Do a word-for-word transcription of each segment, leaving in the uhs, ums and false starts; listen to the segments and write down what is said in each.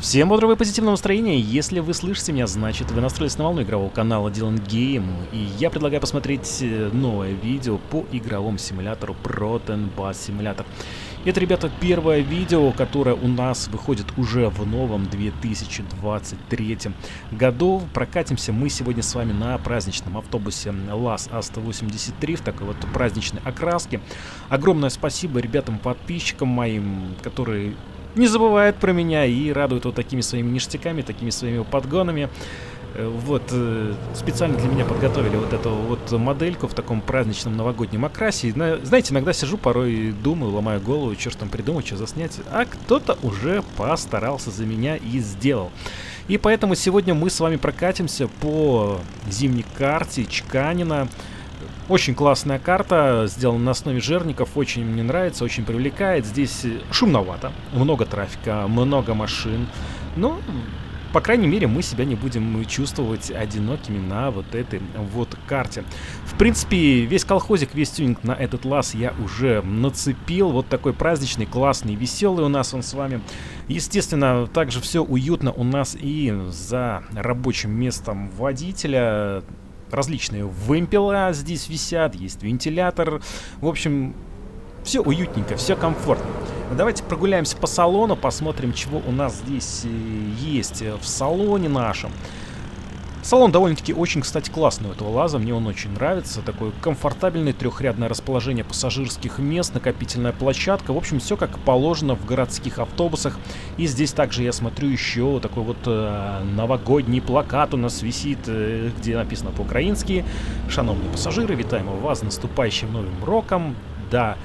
Всем бодрого и позитивного настроения. Если вы слышите меня, значит вы настроились на волну игрового канала Dylan Game. И я предлагаю посмотреть новое видео по игровому симулятору Proton Bus Simulator. Это, ребята, первое видео, которое у нас выходит уже в новом две тысячи двадцать третьем году. Прокатимся мы сегодня с вами на праздничном автобусе ЛАЗ А сто восемьдесят три в такой вот праздничной окраске. Огромное спасибо ребятам-подписчикам моим, которые не забывают про меня и радуют вот такими своими ништяками, такими своими подгонами. Вот, специально для меня подготовили вот эту вот модельку в таком праздничном новогоднем окрасе. Знаете, иногда сижу, порой думаю, ломаю голову, что ж там придумать, что заснять. А кто-то уже постарался за меня и сделал. И поэтому сегодня мы с вами прокатимся по зимней карте Чканина. Очень классная карта, сделана на основе жирников, очень мне нравится, очень привлекает. Здесь шумновато, много трафика, много машин, но, по крайней мере, мы себя не будем чувствовать одинокими на вот этой вот карте. В принципе, весь колхозик, весь тюнинг на этот ЛАЗ я уже нацепил. Вот такой праздничный, классный, веселый у нас он с вами. Естественно, также все уютно у нас и за рабочим местом водителя. Различные вымпела здесь висят, есть вентилятор. В общем, все уютненько, все комфортно. Давайте прогуляемся по салону, посмотрим, чего у нас здесь есть в салоне нашем. Салон довольно-таки очень, кстати, классный у этого ЛАЗа, мне он очень нравится. Такое комфортабельное трехрядное расположение пассажирских мест, накопительная площадка. В общем, все как положено в городских автобусах. И здесь также я смотрю еще такой вот э, новогодний плакат у нас висит, э, где написано по-украински: «Шановні пассажиры, вітаємо вас з наступаючим новим роком. Да,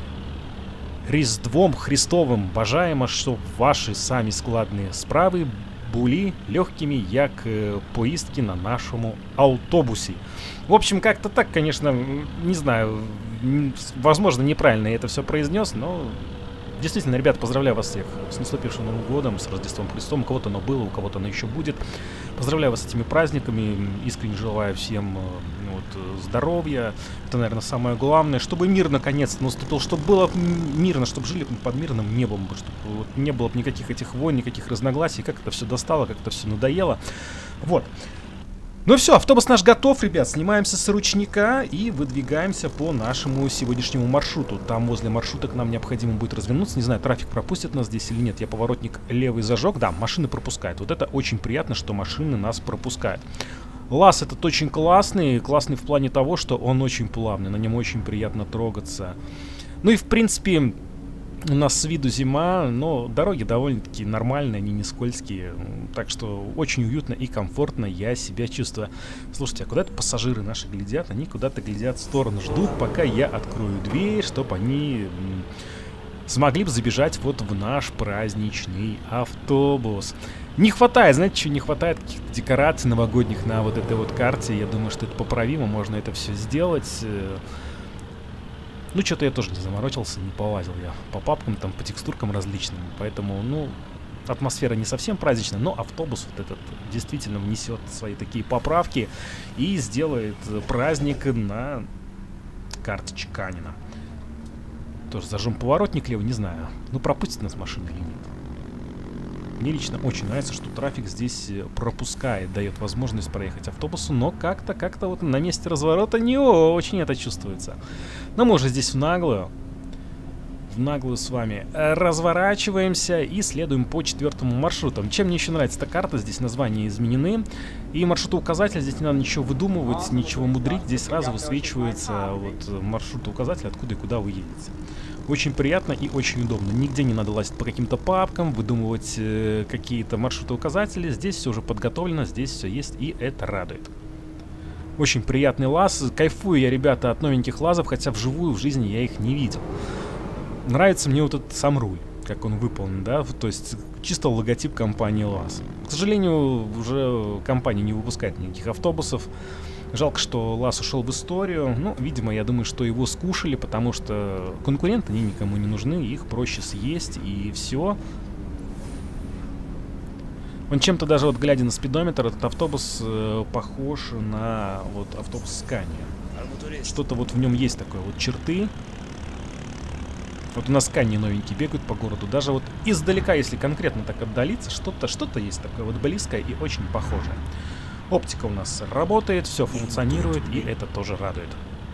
Різдвом Христовим бажаємо, щоб ваші самі складні справи були легкими, як э, поездки на нашему автобусе». В общем, как-то так, конечно, не знаю, возможно, неправильно я это все произнес, но действительно, ребята, поздравляю вас всех с наступившим Новым годом, с Рождеством Христом. У кого-то оно было, у кого-то оно еще будет. Поздравляю вас с этими праздниками, искренне желаю всем вот, здоровья. Это, наверное, самое главное, чтобы мир наконец-то наступил, чтобы было мирно, чтобы жили под мирным небом, чтобы вот, не было никаких этих войн, никаких разногласий, как это все достало, как это все надоело. Вот. Ну все, автобус наш готов, ребят, снимаемся с ручника и выдвигаемся по нашему сегодняшнему маршруту. Там возле маршруток нам необходимо будет развернуться, не знаю, трафик пропустит нас здесь или нет. Я поворотник левый зажег, да, машины пропускают. Вот это очень приятно, что машины нас пропускают. ЛАЗ этот очень классный, классный в плане того, что он очень плавный, на нем очень приятно трогаться. Ну и в принципе... У нас с виду зима, но дороги довольно-таки нормальные, они не скользкие. Так что очень уютно и комфортно я себя чувствую. Слушайте, а куда-то пассажиры наши глядят? Они куда-то глядят в сторону, ждут, пока я открою дверь, чтобы они смогли бы забежать вот в наш праздничный автобус. Не хватает, знаете, что не хватает? Каких-то декораций новогодних на вот этой вот карте. Я думаю, что это поправимо, можно это все сделать. Ну, что-то я тоже не заморочился, не полазил я по папкам, там, по текстуркам различным. Поэтому, ну, атмосфера не совсем праздничная, но автобус вот этот действительно внесет свои такие поправки и сделает праздник на карте Чканина. Тоже зажжем поворотник левый, не знаю, ну, пропустит нас машина или нет. Мне лично очень нравится, что трафик здесь пропускает, дает возможность проехать автобусу, но как-то, как-то вот на месте разворота не очень это чувствуется. Но мы уже здесь в наглую, в наглую с вами разворачиваемся и следуем по четвертому маршруту. Чем мне еще нравится эта карта, здесь названия изменены, и маршрутоуказатель, здесь не надо ничего выдумывать, ничего мудрить, здесь сразу высвечивается вот маршрутоуказатель, откуда и куда вы едете. Очень приятно и очень удобно. Нигде не надо лазить по каким-то папкам, выдумывать э, какие-то маршруты-указатели. Здесь все уже подготовлено, здесь все есть, и это радует. Очень приятный ЛАЗ. Кайфую я, ребята, от новеньких ЛАЗов, хотя вживую в жизни я их не видел. Нравится мне вот этот сам руль, как он выполнен, да, то есть чисто логотип компании ЛАЗ. К сожалению, уже компания не выпускает никаких автобусов. Жалко, что ЛАЗ ушел в историю. Ну, видимо, я думаю, что его скушали, потому что конкуренты, они никому не нужны, их проще съесть и все. Он чем-то даже, вот глядя на спидометр, этот автобус э, похож на вот автобус Scania. Что-то вот в нем есть такое вот черты. Вот у нас Канни новенькие бегают по городу. Даже вот издалека, если конкретно так отдалиться, что-то что-то есть такое вот близкое и очень похожее. Оптика у нас работает, все функционирует, и это тоже радует.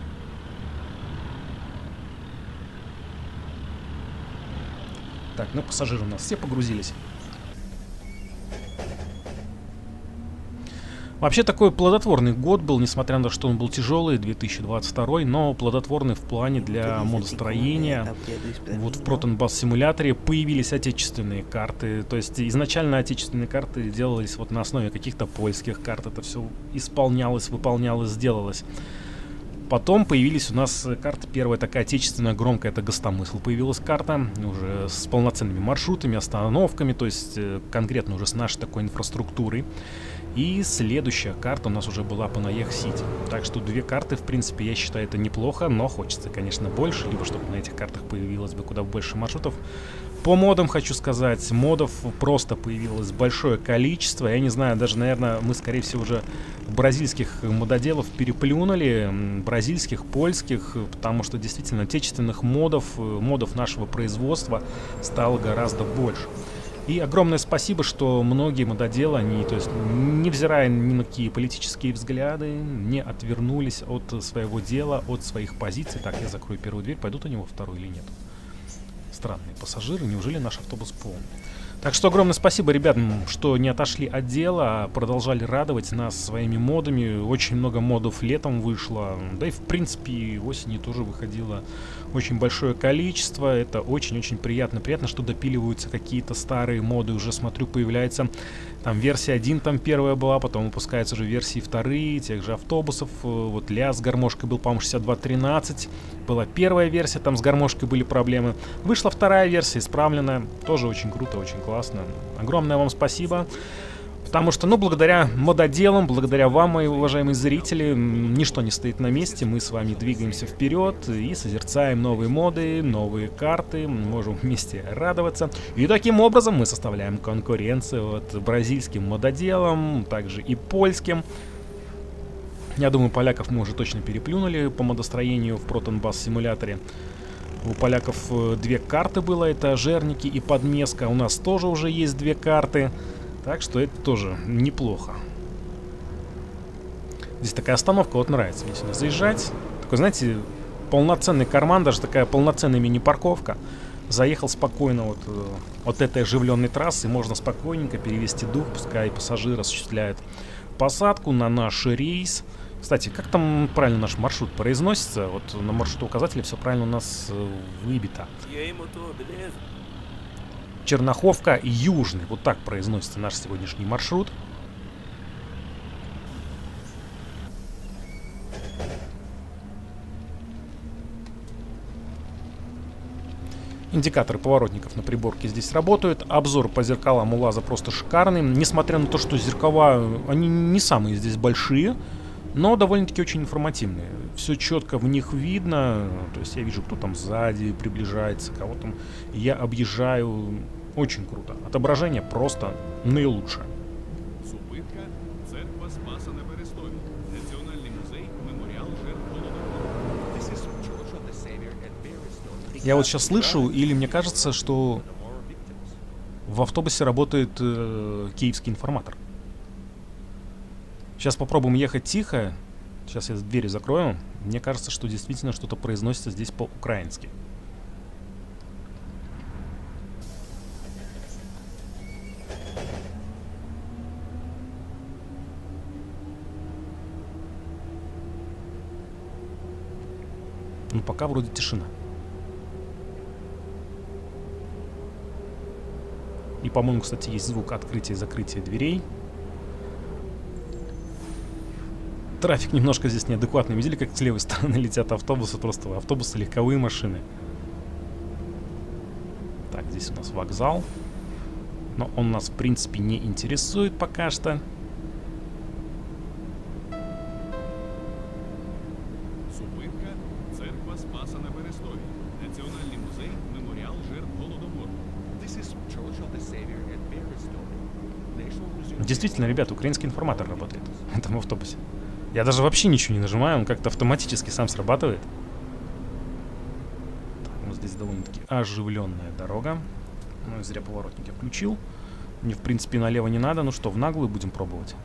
Так, ну пассажиры у нас все погрузились. Вообще такой плодотворный год был, несмотря на то, что он был тяжелый, две тысячи двадцать второй, но плодотворный в плане для модостроения. Вот в Proton Bus симуляторе появились отечественные карты, то есть изначально отечественные карты делались вот на основе каких-то польских карт, это все исполнялось, выполнялось, сделалось. Потом появились у нас карты, первая такая отечественная, громкая, это Гостомысл. Появилась карта уже с полноценными маршрутами, остановками, то есть конкретно уже с нашей такой инфраструктурой. И следующая карта у нас уже была по Наех-Сити. Так что две карты, в принципе, я считаю, это неплохо, но хочется, конечно, больше, либо чтобы на этих картах появилось бы куда больше маршрутов. По модам хочу сказать, модов просто появилось большое количество. Я не знаю, даже, наверное, мы, скорее всего, уже бразильских мододелов переплюнули, бразильских, польских, потому что действительно отечественных модов, модов нашего производства стало гораздо больше. И огромное спасибо, что многие мододелы, они, то есть, невзирая ни на какие политические взгляды, не отвернулись от своего дела, от своих позиций. Так, я закрою первую дверь, пойдут они во вторую или нет? Странные пассажиры, неужели наш автобус полный? Так что огромное спасибо ребятам, что не отошли от дела, а продолжали радовать нас своими модами. Очень много модов летом вышло, да и в принципе осенью тоже выходило очень большое количество. Это очень-очень приятно. Приятно, что допиливаются какие-то старые моды. Уже смотрю, появляется там версия один, там первая была, потом выпускаются уже версии вторые, тех же автобусов. Вот Ля с гармошкой был, по-моему, шестьдесят два тринадцать. Была первая версия, там с гармошкой были проблемы. Вышла вторая версия, исправленная. Тоже очень круто, очень классно. Огромное вам спасибо. Потому что, ну, благодаря мододелам, благодаря вам, мои уважаемые зрители, ничто не стоит на месте. Мы с вами двигаемся вперед и созерцаем новые моды, новые карты, можем вместе радоваться. И таким образом мы составляем конкуренцию вот бразильским мододелам, также и польским. Я думаю, поляков мы уже точно переплюнули по модостроению в Proton Bus симуляторе. У поляков две карты было, это Жерники и Подмеска. У нас тоже уже есть две карты. Так что это тоже неплохо. Здесь такая остановка, вот нравится мне сюда заезжать. Такой, знаете, полноценный карман, даже такая полноценная мини-парковка. Заехал спокойно вот от этой оживленной трассы, можно спокойненько перевести дух, пускай пассажир осуществляет посадку на наш рейс. Кстати, как там правильно наш маршрут произносится? Вот на маршрутоуказателе все правильно у нас выбито. Черноховка Южный. Вот так произносится наш сегодняшний маршрут. Индикаторы поворотников на приборке здесь работают. Обзор по зеркалам у ЛАЗа просто шикарный. Несмотря на то, что зеркала, они не самые здесь большие, но довольно-таки очень информативные. Все четко в них видно. То есть я вижу, кто там сзади приближается, кого там я объезжаю. Очень круто. Отображение просто наилучшее. Я вот сейчас слышу, или мне кажется, что в автобусе работает э, киевский информатор. Сейчас попробуем ехать тихо. Сейчас я двери закрою. Мне кажется, что действительно что-то произносится здесь по-украински. Ну, пока вроде тишина. И, по-моему, кстати, есть звук открытия и закрытия дверей. Трафик немножко здесь неадекватный. Видели, как с левой стороны летят автобусы? Просто автобусы, легковые машины. Так, здесь у нас вокзал. Но он нас, в принципе, не интересует пока что. Действительно, ребята, украинский информатор работает в этом автобусе. Я даже вообще ничего не нажимаю, он как-то автоматически сам срабатывает. Так, Здесь довольно-таки оживленная дорога. Ну и зря поворотник я включил. Мне, в принципе, налево не надо. Ну что, в наглую будем пробовать.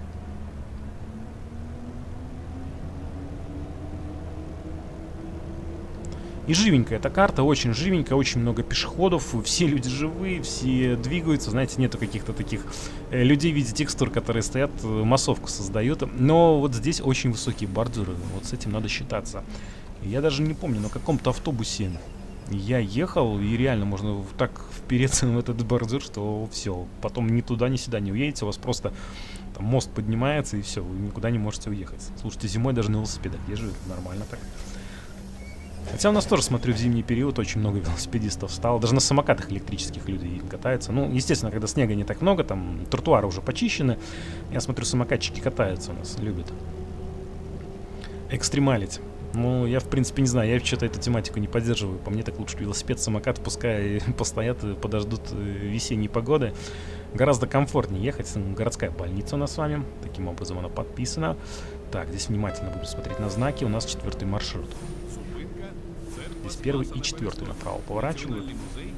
И живенькая эта карта, очень живенькая, очень много пешеходов, все люди живые, все двигаются, знаете, нету каких-то таких э, людей в виде текстур, которые стоят, э, массовку создают. Но вот здесь очень высокие бордюры, вот с этим надо считаться. Я даже не помню, на каком-то автобусе я ехал, и реально можно так впереться в этот бордюр, что все, потом ни туда, ни сюда не уедете, у вас просто там мост поднимается, и все, вы никуда не можете уехать. Слушайте, зимой даже на велосипедах езжу, нормально так. Хотя у нас тоже, смотрю, в зимний период очень много велосипедистов стало. Даже на самокатах электрических люди катаются. Ну, естественно, когда снега не так много, там тротуары уже почищены. Я смотрю, самокатчики катаются у нас, любят. Экстремалить. Ну, я, в принципе, не знаю, я что-то эту тематику не поддерживаю. По мне так лучше велосипед, самокат, пускай постоят и подождут весенней погоды. Гораздо комфортнее ехать. Городская больница у нас с вами. Таким образом она подписана. Так, здесь внимательно будем смотреть на знаки. У нас четвертый маршрут. Здесь первый и четвертый направо поворачивают.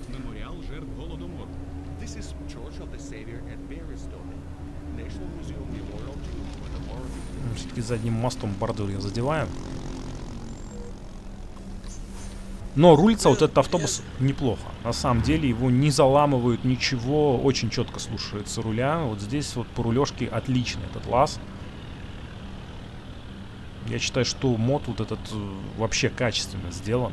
Все-таки задним мостом бордюр я задеваю. Но рулится вот этот автобус неплохо. На самом деле его не заламывают, ничего. Очень четко слушается руля. Вот здесь вот по рулежке отличный этот лаз. Я считаю, что мод вот этот вообще качественно сделан.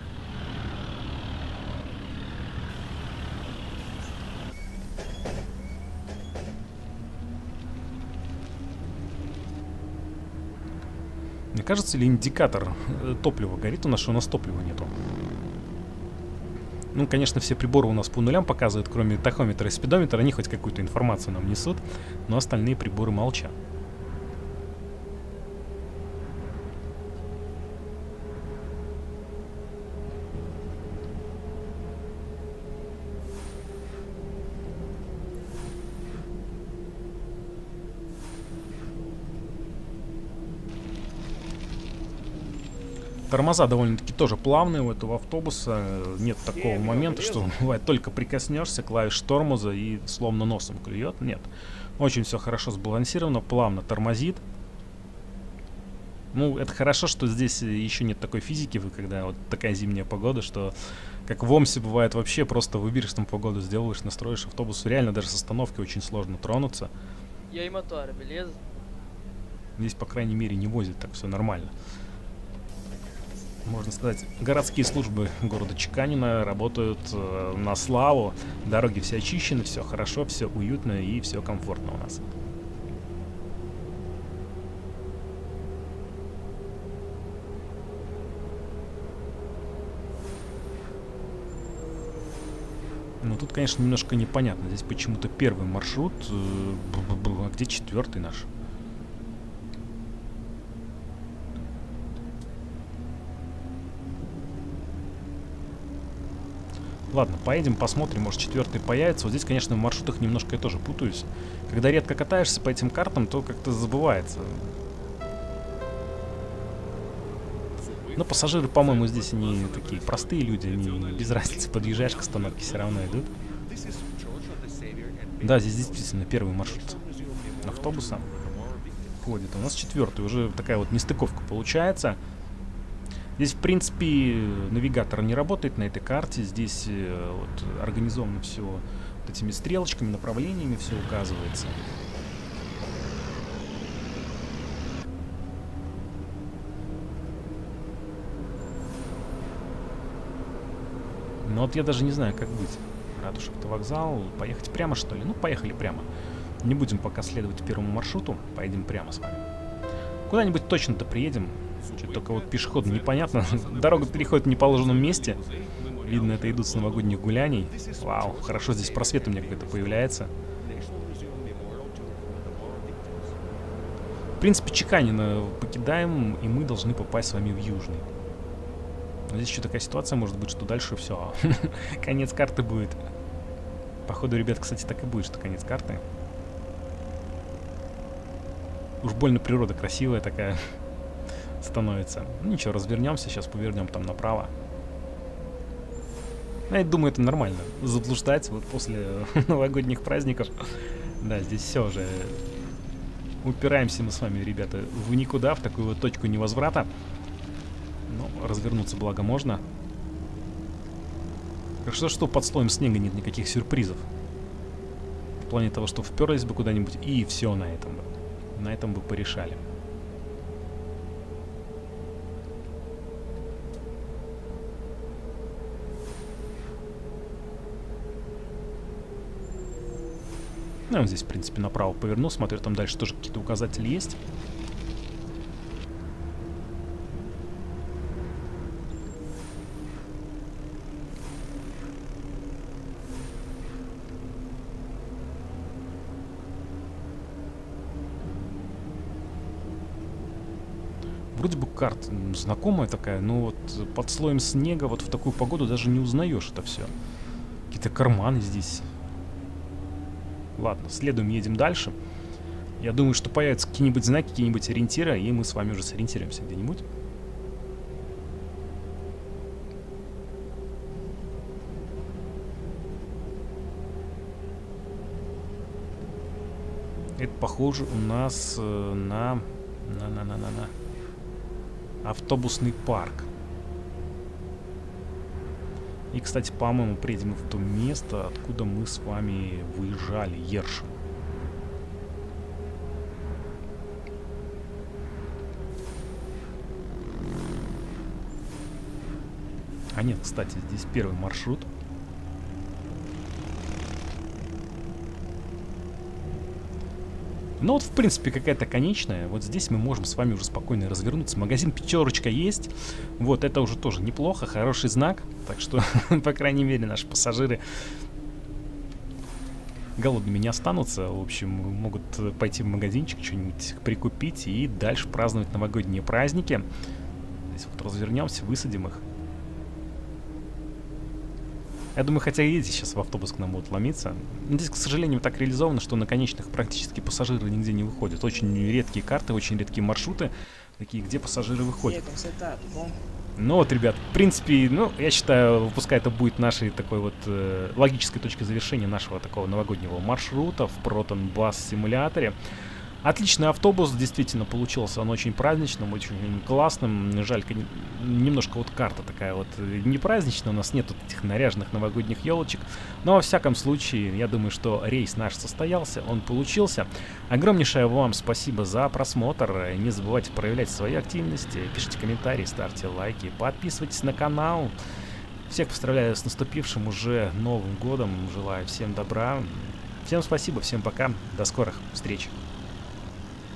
Мне кажется, ли индикатор топлива горит у нас, что у нас топлива нету? Ну, конечно, все приборы у нас по нулям показывают, кроме тахометра и спидометра, они хоть какую-то информацию нам несут, но остальные приборы молчат. Тормоза довольно-таки тоже плавные у этого автобуса. Нет такого момента, что бывает только прикоснешься клавиш тормоза и словно носом клюет. Нет. Очень все хорошо сбалансировано, плавно тормозит. Ну, это хорошо, что здесь еще нет такой физики, когда вот такая зимняя погода, что как в Омсе бывает вообще, просто выберешь там погоду, сделаешь, настроишь автобус. Реально даже с остановки очень сложно тронуться. Я и мотор, белез. Здесь, по крайней мере, не возит, так все нормально. Можно сказать, городские службы города Чеканина работают э, на славу. Дороги все очищены, все хорошо, все уютно и все комфортно у нас. Ну тут, конечно, немножко непонятно. Здесь почему-то первый маршрут, э, а где четвертый наш? Ладно, поедем, посмотрим, может четвертый появится. Вот здесь, конечно, в маршрутах немножко я тоже путаюсь. Когда редко катаешься по этим картам, то как-то забывается. Но пассажиры, по-моему, здесь они такие простые люди, они без разницы, подъезжаешь к остановке, все равно идут. Да, здесь действительно первый маршрут автобуса ходит. У нас четвертый, уже такая вот нестыковка получается. Здесь, в принципе, навигатор не работает на этой карте. Здесь э, вот, организовано все вот этими стрелочками, направлениями, все указывается. Но вот я даже не знаю, как быть. Ратуша, автовокзал, поехать прямо, что ли? Ну, поехали прямо. Не будем пока следовать первому маршруту, поедем прямо с вами. Куда-нибудь точно-то приедем. Что-то только вот пешеходу непонятно. Дорога переходит в неположенном месте. Видно, это идут с новогодних гуляний. Вау, хорошо, здесь просвет у меня какой-то появляется. В принципе, Чеканина покидаем, и мы должны попасть с вами в Южный. Но здесь еще такая ситуация может быть, что дальше все. Конец карты будет. Походу, ребят, кстати, так и будет, что конец карты. Уж больно природа красивая такая становится. Ну, ничего, развернемся, сейчас повернем там направо. Я думаю, это нормально. Заблуждать вот после новогодних праздников. Да, здесь все уже. Упираемся мы с вами, ребята, в никуда, в такую вот точку невозврата. Но развернуться, благо, можно. Хорошо, что под слоем снега нет никаких сюрпризов. В плане того, что вперлись бы куда-нибудь, и все на этом бы. На этом бы порешали. Ну, вот здесь, в принципе, направо поверну. Смотрю, там дальше тоже какие-то указатели есть. Вроде бы карта знакомая такая, но вот под слоем снега вот в такую погоду даже не узнаешь это все. Какие-то карманы здесь. Ладно, следуем, едем дальше. Я думаю, что появятся какие-нибудь знаки, какие-нибудь ориентиры, и мы с вами уже сориентируемся где-нибудь. Это похоже у нас э, на... на-на-на-на-на... автобусный парк. И, кстати, по-моему, приедем в то место, откуда мы с вами выезжали, Ершин. А нет, кстати, здесь первый маршрут. Ну вот, в принципе, какая-то конечная. Вот здесь мы можем с вами уже спокойно развернуться. Магазин «Пятерочка» есть. Вот, это уже тоже неплохо, хороший знак. Так что, по крайней мере, наши пассажиры голодными не останутся. В общем, могут пойти в магазинчик, что-нибудь прикупить и дальше праздновать новогодние праздники. Здесь вот развернемся, высадим их. Я думаю, хотя и эти сейчас в автобус к нам будут ломиться. Но здесь, к сожалению, так реализовано, что на конечных практически пассажиры нигде не выходят. Очень редкие карты, очень редкие маршруты, такие, где пассажиры выходят. Ну вот, ребят, в принципе, ну, я считаю, пускай это будет нашей такой вот э, логической точкой завершения нашего такого новогоднего маршрута в Proton Bus симуляторе. Отличный автобус, действительно, получился он очень праздничным, очень классным. Жаль, немножко вот карта такая вот не праздничная, у нас нет вот этих наряженных новогодних елочек. Но, во всяком случае, я думаю, что рейс наш состоялся, он получился. Огромнейшее вам спасибо за просмотр. Не забывайте проявлять свои активности, пишите комментарии, ставьте лайки, подписывайтесь на канал. Всех поздравляю с наступившим уже Новым годом, желаю всем добра. Всем спасибо, всем пока, до скорых встреч.